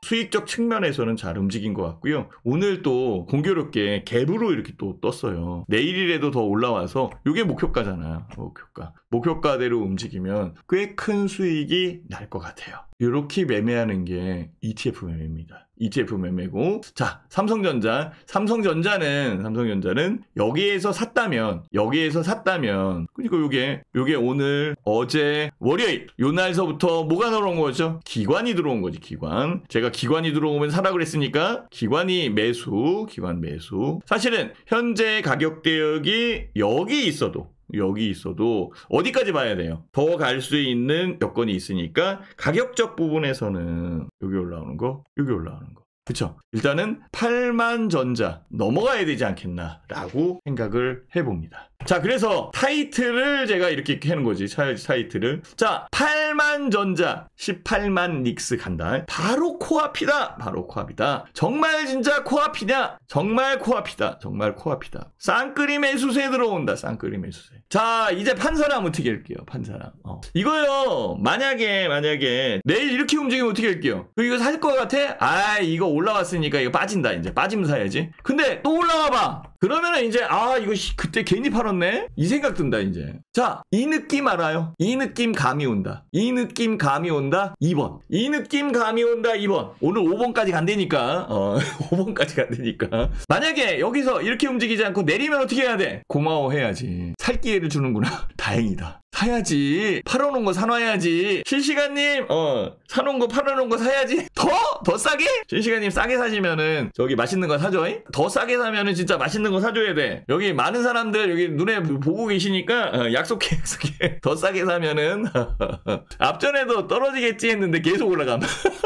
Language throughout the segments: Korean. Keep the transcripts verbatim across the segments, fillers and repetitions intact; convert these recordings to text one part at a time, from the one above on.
수익적 측면에서는 잘 움직인 것 같고요. 오늘 또 공교롭게 갭으로 이렇게 또 떴어요. 내일이라도 더 올라와서 이게 목표가잖아요. 목표가. 목표가대로 움직이면 꽤 큰 수익이 날 것 같아요. 이렇게 매매하는 게 이티에프 매매입니다. 이티에프 매매고, 자, 삼성전자. 삼성전자는, 삼성전자는 여기에서 샀다면, 여기에서 샀다면, 그리고 요게, 요게 오늘, 어제, 월요일, 요 날서부터 뭐가 들어온 거죠? 기관이 들어온 거지, 기관. 제가 기관이 들어오면 사라 그랬으니까, 기관이 매수, 기관 매수. 사실은, 현재 가격대역이 여기 있어도, 여기 있어도 어디까지 봐야 돼요? 더 갈 수 있는 여건이 있으니까 가격적 부분에서는 여기 올라오는 거, 여기 올라오는 거. 그쵸? 일단은 팔만 전자 넘어가야 되지 않겠나 라고 생각을 해봅니다. 자, 그래서 타이틀을 제가 이렇게 하는 거지. 타이틀을. 자, 팔만 전자, 십팔만 닉스 간다. 바로 코앞이다. 바로 코앞이다. 정말 진짜 코앞이냐? 정말 코앞이다. 정말 코앞이다. 쌍끌이 매수세 들어온다. 쌍끌이 매수세. 자, 이제 판 사람 어떻게 할게요? 판 사람. 어. 이거요. 만약에 만약에 내일 이렇게 움직이면 어떻게 할게요? 이거 살 것 같아? 아, 이거 올라왔으니까 이거 빠진다. 이제 빠지면 사야지. 근데 또 올라와 봐. 그러면은 이제 아 이거 그때 괜히 팔았네? 이 생각 든다 이제. 자, 이 느낌 알아요? 이 느낌 감이 온다. 이 느낌 감이 온다. 이 번. 이 느낌 감이 온다. 이 번. 오늘 오 번까지 간다니까. 어, 오 번까지 간다니까. 만약에 여기서 이렇게 움직이지 않고 내리면 어떻게 해야 돼? 고마워해야지. 살 기회를 주는구나. 다행이다. 사야지. 팔아놓은 거 사놔야지. 실시간님, 어, 사놓은 거 팔아놓은 거 사야지. 더? 더 싸게? 실시간님 싸게 사시면은 저기 맛있는 거 사줘. 더 싸게 사면은 진짜 맛있는 거 사줘야 돼. 여기 많은 사람들 여기 눈에 보고 계시니까 어, 약속해, 약속해. 더 싸게 사면은 앞전에도 떨어지겠지 했는데 계속 올라감.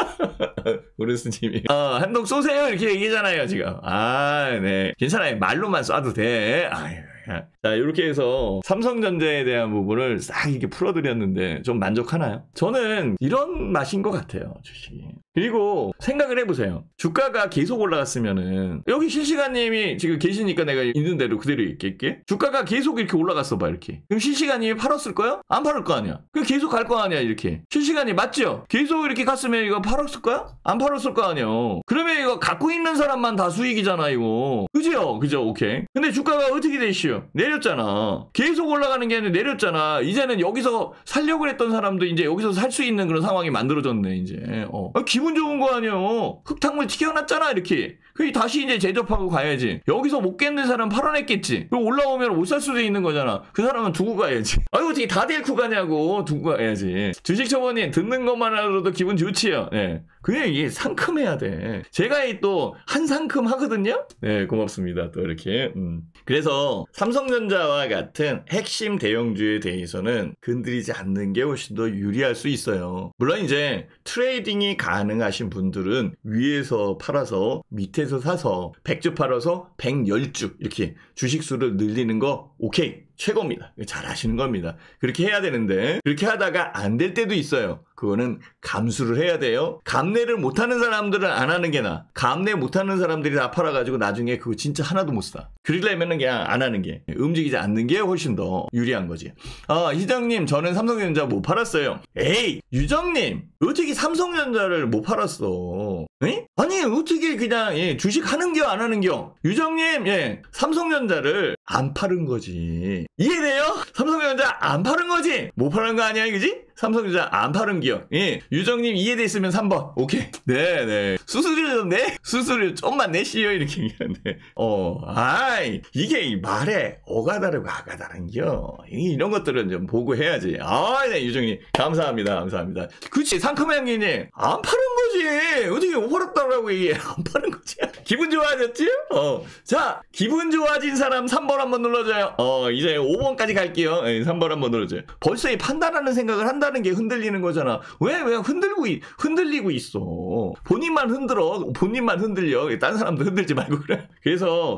우리 스님이. 어, 한동 쏘세요. 이렇게 얘기잖아요, 지금. 아, 네. 괜찮아요. 말로만 쏴도 돼. 아유. 자, 이렇게 해서 삼성전자에 대한 부분을 싹 이렇게 풀어드렸는데 좀 만족하나요? 저는 이런 맛인 것 같아요, 주식이. 그리고 생각을 해보세요. 주가가 계속 올라갔으면은 여기 실시간님이 지금 계시니까 내가 있는 대로 그대로 얘기할게. 주가가 계속 이렇게 올라갔어 봐, 이렇게. 그럼 실시간님이 팔았을 거야? 안 팔을 거 아니야. 그럼 계속 갈 거 아니야, 이렇게. 실시간이 맞죠? 계속 이렇게 갔으면 이거 팔았을 거야? 안 팔았을 거 아니야. 그러면 이거 갖고 있는 사람만 다 수익이잖아, 이거. 그죠? 그죠? 오케이. 근데 주가가 어떻게 되시오? 내렸잖아. 계속 올라가는 게 아니라 내렸잖아. 이제는 여기서 살려고 했던 사람도 이제 여기서 살 수 있는 그런 상황이 만들어졌네, 이제. 어. 아, 기분 좋은 거 아니야. 흙탕물 튀겨놨잖아, 이렇게. 그 다시 이제 제접하고 가야지. 여기서 못 깼는 사람 팔아냈겠지. 그럼 올라오면 못 살 수도 있는 거잖아. 그 사람은 두고 가야지. 아유, 어떻게 다 데리고 가냐고. 두고 가야지. 주식 초보님 듣는 것만으로도 기분 좋지요. 네. 그냥 이게 상큼해야 돼. 제가 또 한 상큼 하거든요. 네, 고맙습니다. 또 이렇게. 음. 그래서 삼성전자와 같은 핵심 대형주에 대해서는 건드리지 않는 게 훨씬 더 유리할 수 있어요. 물론 이제 트레이딩이 가능하신 분들은 위에서 팔아서 밑에서 사서 백 주 팔아서 백십 주 이렇게 주식수를 늘리는 거 오케이. 최고입니다. 잘 하시는 겁니다. 그렇게 해야 되는데 그렇게 하다가 안 될 때도 있어요. 그거는 감수를 해야 돼요. 감내를 못하는 사람들은 안 하는 게 나아. 감내 못하는 사람들이 다 팔아가지고 나중에 그거 진짜 하나도 못 사. 그러려면 그냥 안 하는 게, 움직이지 않는 게 훨씬 더 유리한 거지. 아, 희정님, 저는 삼성전자 못 팔았어요. 에이, 유정님, 어떻게 삼성전자를 못 팔았어? 에? 아니, 어떻게 그냥 예, 주식 하는겨 안 하는겨? 유정님, 예, 삼성전자를 안 팔은 거지. 이해돼요? 삼성전자 안 팔은 거지? 못 팔은 거 아니야, 그지? 삼성전자 안 파는 기업. 예. 유정님 이해됐으면 삼 번. 오케이. 네네. 수수료 좀 내? 수수료 좀만 내시오. 이렇게 얘기하는데. 어, 아이. 이게 말에 어가 다르고 아가 다른겨. 이런 것들은 좀 보고 해야지. 아, 네, 유정님. 감사합니다. 감사합니다. 그치. 상큼한 게님. 안 파는 거지. 어떻게 못 팔았다고 얘기해. 안 파는 거지. 기분 좋아졌지? 어. 자, 기분 좋아진 사람 삼 번 한번 눌러줘요. 어, 이제 오 번까지 갈게요. 예, 삼 번 한번 눌러줘요. 벌써 이 판단하는 생각을 한다는 게 흔들리는 거잖아. 왜, 왜 흔들고, 흔들리고 있어. 본인만 흔들어. 본인만 흔들려. 딴 사람도 흔들지 말고 그래. 그래서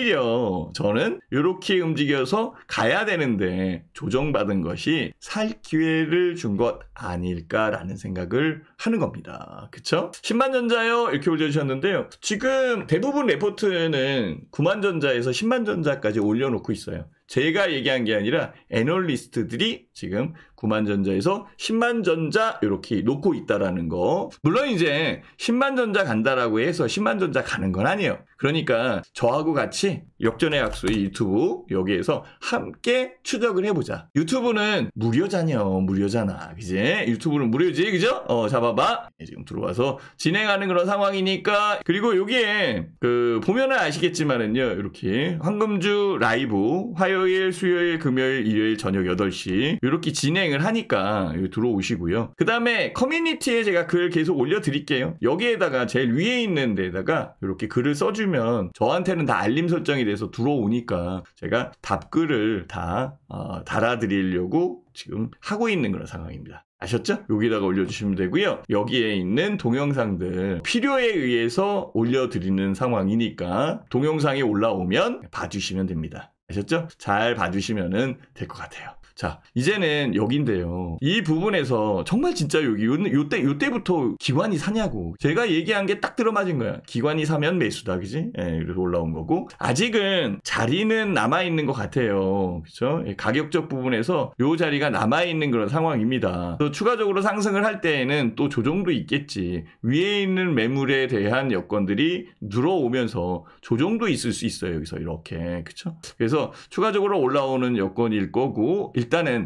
오히려 저는 이렇게 움직여서 가야 되는데 조정받은 것이 살 기회를 준 것 아닐까라는 생각을 하는 겁니다. 그쵸? 십만 전자요. 이렇게 올려주셨는데요. 지금 대부분 레포트는 구만 전자에서 십만 전자까지 올려놓고 있어요. 제가 얘기한 게 아니라 애널리스트들이 지금 구만전자에서 십만전자 이렇게 놓고 있다라는 거. 물론 이제 십만전자 간다라고 해서 십만전자 가는 건 아니에요. 그러니까 저하고 같이 역전의 약수 유튜브 여기에서 함께 추적을 해보자. 유튜브는 무료잖여. 무료잖아. 그지? 유튜브는 무료지. 그죠? 어, 잡아봐. 지금 들어와서 진행하는 그런 상황이니까. 그리고 여기에 그 보면은 아시겠지만은요. 이렇게 황금주 라이브 화요일, 수요일, 금요일, 일요일 저녁 여덟 시 이렇게 진행을 하니까 여기 들어오시고요. 그 다음에 커뮤니티에 제가 글 계속 올려드릴게요. 여기에다가 제일 위에 있는 데다가 이렇게 글을 써주면 저한테는 다 알림 설정이 돼서 들어오니까 제가 답글을 다 어, 달아드리려고 지금 하고 있는 그런 상황입니다. 아셨죠? 여기다가 올려주시면 되고요. 여기에 있는 동영상들 필요에 의해서 올려드리는 상황이니까 동영상이 올라오면 봐주시면 됩니다. 아셨죠? 잘 봐주시면 될 것 같아요. 자, 이제는 여기인데요. 이 부분에서 정말 진짜 여기 요, 요때 요때부터 기관이 사냐고. 제가 얘기한 게 딱 들어맞은 거야. 기관이 사면 매수다, 그지? 예, 그래서 올라온 거고. 아직은 자리는 남아 있는 것 같아요. 그렇죠? 예, 가격적 부분에서 요 자리가 남아 있는 그런 상황입니다. 또 추가적으로 상승을 할 때에는 또 조정도 있겠지. 위에 있는 매물에 대한 여건들이 들어오면서 조정도 있을 수 있어요. 여기서 이렇게. 그렇죠? 그래서 추가적으로 올라오는 여건일 거고. 일단은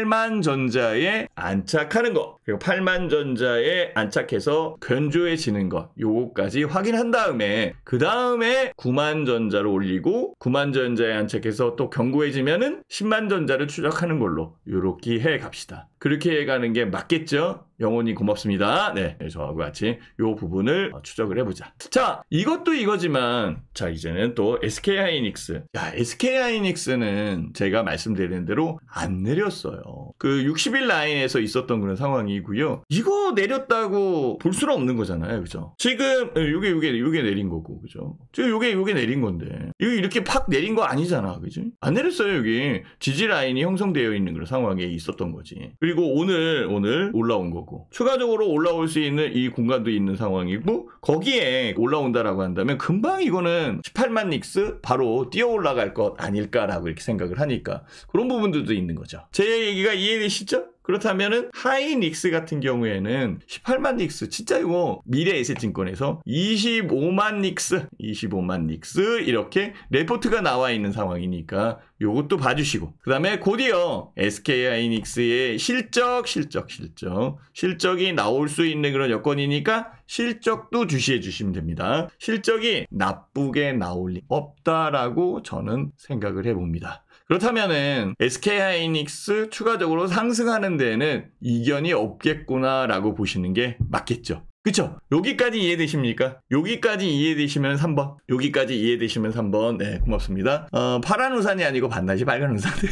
팔만전자에 안착하는 거, 그리고 팔만전자에 안착해서 견조해지는 거, 요거까지 확인한 다음에 그 다음에 구만전자로 올리고 구만전자에 안착해서 또 견고해지면은 십만전자를 추적하는 걸로 요렇게 해 갑시다. 그렇게 해가는 게 맞겠죠? 영원히 고맙습니다. 네, 저하고 같이 요 부분을 추적을 해보자. 자, 이것도 이거지만 자, 이제는 또 에스케이하이닉스. 야, 에스케이하이닉스는 제가 말씀드린 대로 안 내렸어요. 그 육십 일 라인에서 있었던 그런 상황이고요. 이거 내렸다고 볼 수는 없는 거잖아요. 그죠? 지금 요게 요게 요게 내린 거고. 그죠? 지금 요게 요게 내린 건데. 이거 이렇게 팍 내린 거 아니잖아. 그지? 안 내렸어요. 여기 지지 라인이 형성되어 있는 그런 상황에 있었던 거지. 그리고 오늘 오늘 올라온 거고. 추가적으로 올라올 수 있는 이 공간도 있는 상황이고 거기에 올라온다라고 한다면 금방 이거는 십팔만 닉스 바로 뛰어 올라갈 것 아닐까라고 이렇게 생각을 하니까 그런 부분들도 있는 거죠. 제 얘기가 이해되시죠? 그렇다면은 하이닉스 같은 경우에는 십팔만 닉스 진짜 이거 미래에셋증권에서 이십오만 닉스 이십오만 닉스 이렇게 레포트가 나와 있는 상황이니까 요것도 봐주시고 그 다음에 곧이어 에스케이하이닉스의 실적 실적 실적 실적이 나올 수 있는 그런 여건이니까 실적도 주시해 주시면 됩니다. 실적이 나쁘게 나올 리 없다라고 저는 생각을 해봅니다. 그렇다면은 에스케이하이닉스 추가적으로 상승하는 데에는 이견이 없겠구나라고 보시는 게 맞겠죠. 그쵸? 여기까지 이해되십니까? 여기까지 이해되시면 삼 번. 여기까지 이해되시면 삼 번. 네, 고맙습니다. 어, 파란 우산이 아니고 반드시 빨간 우산들.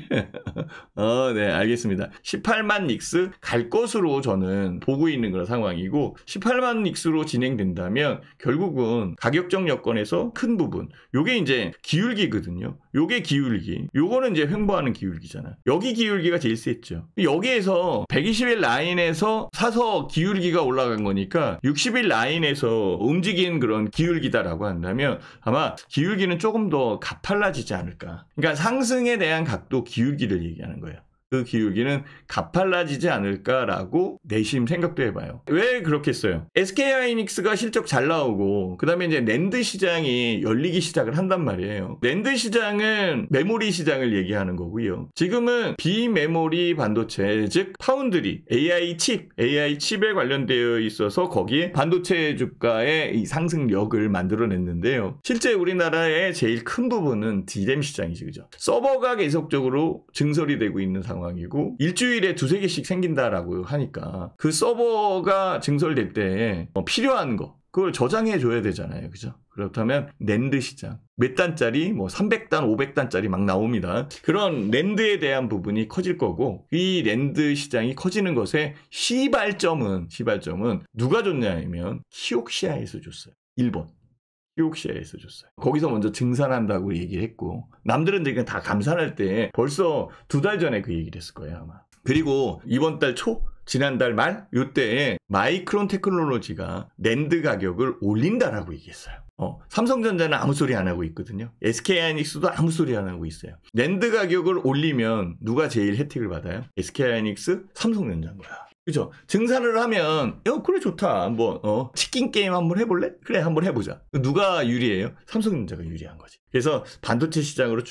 어, 네, 알겠습니다. 십팔만 닉스 갈 것으로 저는 보고 있는 그런 상황이고, 십팔만 닉스로 진행된다면 결국은 가격적 여건에서 큰 부분, 요게 이제 기울기거든요. 요게 기울기. 요거는 이제 횡보하는 기울기잖아. 여기 기울기가 제일 셌죠. 여기에서 백이십 일 라인에서 사서 기울기가 올라간 거니까 육십 일 라인에서 움직인 그런 기울기다라고 한다면 아마 기울기는 조금 더 가팔라지지 않을까. 그러니까 상승에 대한 각도 기울기를 얘기하는 거예요. 그 기울기는 가팔라지지 않을까라고 내심 생각도 해봐요. 왜 그렇겠어요? 에스케이하이닉스가 실적 잘 나오고 그 다음에 이제 낸드 시장이 열리기 시작을 한단 말이에요. 낸드 시장은 메모리 시장을 얘기하는 거고요. 지금은 비메모리 반도체, 즉 파운드리, 에이아이 칩, 에이아이 칩에 관련되어 있어서 거기에 반도체 주가의 이 상승력을 만들어냈는데요. 실제 우리나라의 제일 큰 부분은 디램 시장이지, 그죠? 서버가 계속적으로 증설이 되고 있는 상황. 이고 일주일에 두세 개씩 생긴다라고 하니까 그 서버가 증설될 때 필요한 거 그걸 저장해 줘야 되잖아요. 그죠? 그렇다면 낸드 시장 몇 단짜리 뭐 삼백 단, 오백 단짜리 막 나옵니다. 그런 낸드에 대한 부분이 커질 거고 이 낸드 시장이 커지는 것에 시발점은 시발점은 누가 줬냐면 키옥시아에서 줬어요. 일본. 키옥시아에서 줬어요. 거기서 먼저 증산한다고 얘기를 했고 남들은 지금 다 감산할 때 벌써 두 달 전에 그 얘기를 했을 거예요 아마. 그리고 이번 달 초 지난달 말 요때에 마이크론 테크놀로지가 낸드 가격을 올린다라고 얘기했어요. 어, 삼성전자는 아무 소리 안 하고 있거든요. 에스케이하이닉스도 아무 소리 안 하고 있어요. 낸드 가격을 올리면 누가 제일 혜택을 받아요? 에스케이하이닉스, 삼성전자인 거야. 그죠? 증산을 하면 어 그래 좋다. 한번 어 치킨 게임 한번 해볼래? 그래 한번 해보자. 누가 유리해요? 삼성전자가 유리한 거지. 그래서 반도체 시장으로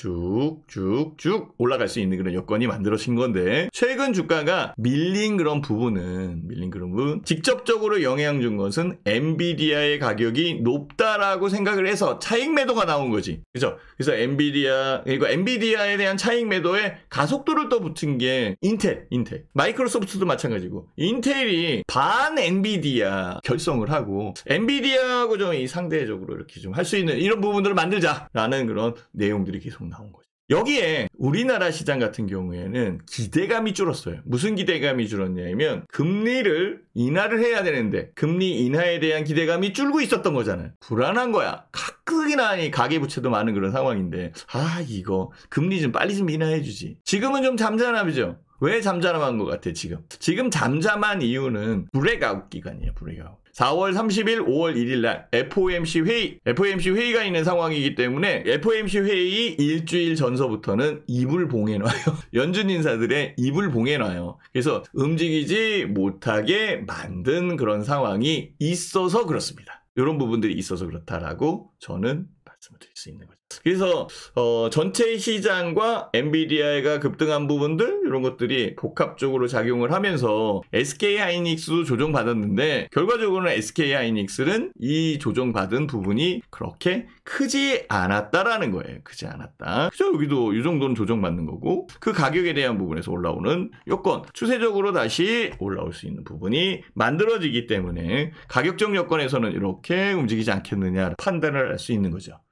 쭉쭉쭉 올라갈 수 있는 그런 여건이 만들어진 건데 최근 주가가 밀린 그런 부분은 밀린 그런 부분 직접적으로 영향 준 것은 엔비디아의 가격이 높다라고 생각을 해서 차익 매도가 나온 거지. 그죠? 그래서 엔비디아 그리고 엔비디아에 대한 차익 매도에 가속도를 또 붙인 게 인텔, 인텔. 마이크로소프트도 마찬가지고 인텔이 반 엔비디아 결성을 하고 엔비디아하고 좀 이 상대적으로 이렇게 좀 할 수 있는 이런 부분들을 만들자라는 그런 내용들이 계속 나온 거죠. 여기에 우리나라 시장 같은 경우에는 기대감이 줄었어요. 무슨 기대감이 줄었냐면 금리를 인하를 해야 되는데 금리 인하에 대한 기대감이 줄고 있었던 거잖아요. 불안한 거야. 가뜩이나 이 가계부채도 많은 그런 상황인데 아 이거 금리 좀 빨리 좀 인하해 주지. 지금은 좀 잠잠하죠. 왜 잠잠한 것 같아 지금? 지금 잠잠한 이유는 브레이크아웃 기간이에요. 브레이크아웃. 사월 삼십일, 오월 일일 날 에프오엠씨 회의, 에프오엠씨 회의가 있는 상황이기 때문에 에프오엠씨 회의 일주일 전서부터는 입을 봉해놔요. 연준 인사들의 입을 봉해놔요. 그래서 움직이지 못하게 만든 그런 상황이 있어서 그렇습니다. 이런 부분들이 있어서 그렇다라고 저는 말씀을 드릴 수 있는 거죠. 그래서 어, 전체 시장과 엔비디아가 급등한 부분들 이런 것들이 복합적으로 작용을 하면서 에스케이하이닉스도 조정받았는데 결과적으로는 에스케이하이닉스는 이 조정받은 부분이 그렇게 크지 않았다라는 거예요. 크지 않았다. 그죠? 여기도 이 정도는 조정받는 거고 그 가격에 대한 부분에서 올라오는 여건 추세적으로 다시 올라올 수 있는 부분이 만들어지기 때문에 가격적 여건에서는 이렇게 움직이지 않겠느냐 판단을 할 수 있는 거죠.